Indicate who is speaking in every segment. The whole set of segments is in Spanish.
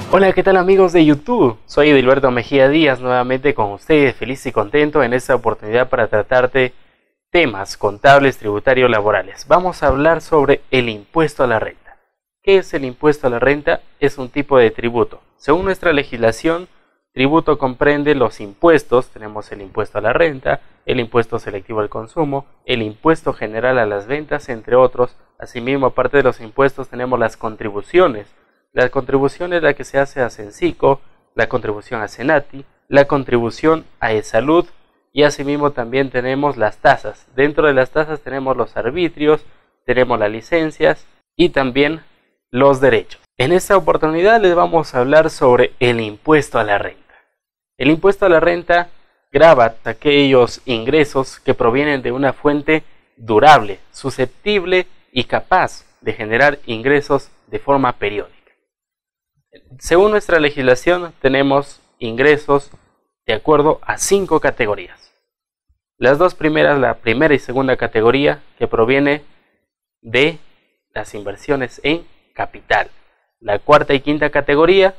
Speaker 1: Hola, ¿qué tal amigos de YouTube? Soy Edilberto Mejía Díaz, nuevamente con ustedes, feliz y contento en esta oportunidad para tratarte temas contables, tributarios, laborales. Vamos a hablar sobre el impuesto a la renta. ¿Qué es el impuesto a la renta? Es un tipo de tributo. Según nuestra legislación, tributo comprende los impuestos. Tenemos el impuesto a la renta, el impuesto selectivo al consumo, el impuesto general a las ventas, entre otros. Asimismo, aparte de los impuestos, tenemos las contribuciones. La contribución es la que se hace a Censico, la contribución a Senati, la contribución a eSalud y asimismo también tenemos las tasas. Dentro de las tasas tenemos los arbitrios, tenemos las licencias y también los derechos. En esta oportunidad les vamos a hablar sobre el impuesto a la renta. El impuesto a la renta grava aquellos ingresos que provienen de una fuente durable, susceptible y capaz de generar ingresos de forma periódica. Según nuestra legislación tenemos ingresos de acuerdo a 5 categorías. Las dos primeras, la primera y segunda categoría, que proviene de las inversiones en capital. La cuarta y quinta categoría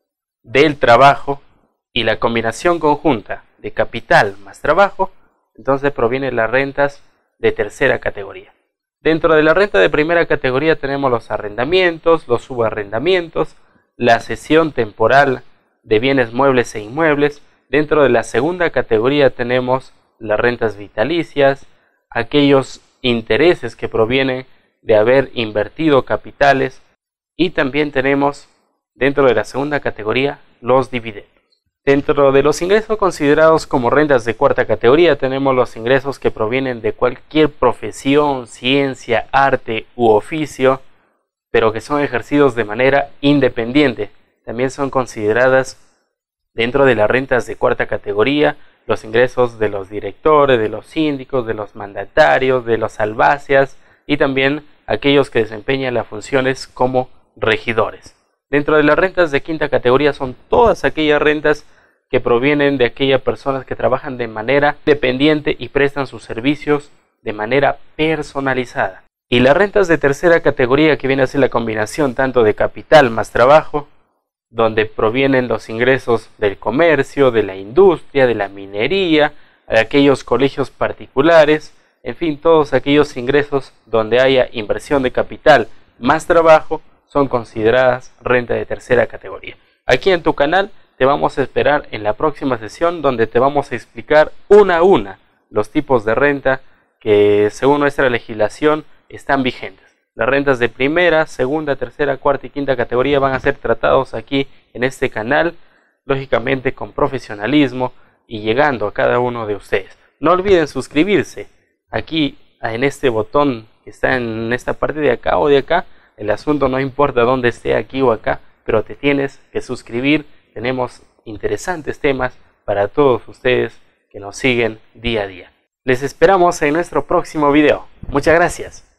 Speaker 1: del trabajo y la combinación conjunta de capital más trabajo, entonces provienen las rentas de tercera categoría. Dentro de la renta de primera categoría tenemos los arrendamientos, los subarrendamientos, la cesión temporal de bienes muebles e inmuebles. Dentro de la segunda categoría tenemos las rentas vitalicias, aquellos intereses que provienen de haber invertido capitales, y también tenemos dentro de la segunda categoría los dividendos. Dentro de los ingresos considerados como rentas de cuarta categoría tenemos los ingresos que provienen de cualquier profesión, ciencia, arte u oficio, pero que son ejercidos de manera independiente. También son consideradas dentro de las rentas de cuarta categoría los ingresos de los directores, de los síndicos, de los mandatarios, de los albacias y también aquellos que desempeñan las funciones como regidores. Dentro de las rentas de quinta categoría son todas aquellas rentas que provienen de aquellas personas que trabajan de manera dependiente y prestan sus servicios de manera personalizada. Y las rentas de tercera categoría, que viene a ser la combinación tanto de capital más trabajo, donde provienen los ingresos del comercio, de la industria, de la minería, de aquellos colegios particulares, en fin, todos aquellos ingresos donde haya inversión de capital más trabajo, son consideradas renta de tercera categoría. Aquí en tu canal te vamos a esperar en la próxima sesión, donde te vamos a explicar una a una los tipos de renta que según nuestra legislación están vigentes. Las rentas de primera, segunda, tercera, cuarta y quinta categoría van a ser tratados aquí en este canal, lógicamente con profesionalismo y llegando a cada uno de ustedes. No olviden suscribirse aquí en este botón que está en esta parte de acá o de acá. El asunto no importa dónde esté, aquí o acá, pero te tienes que suscribir. Tenemos interesantes temas para todos ustedes que nos siguen día a día. Les esperamos en nuestro próximo video. Muchas gracias.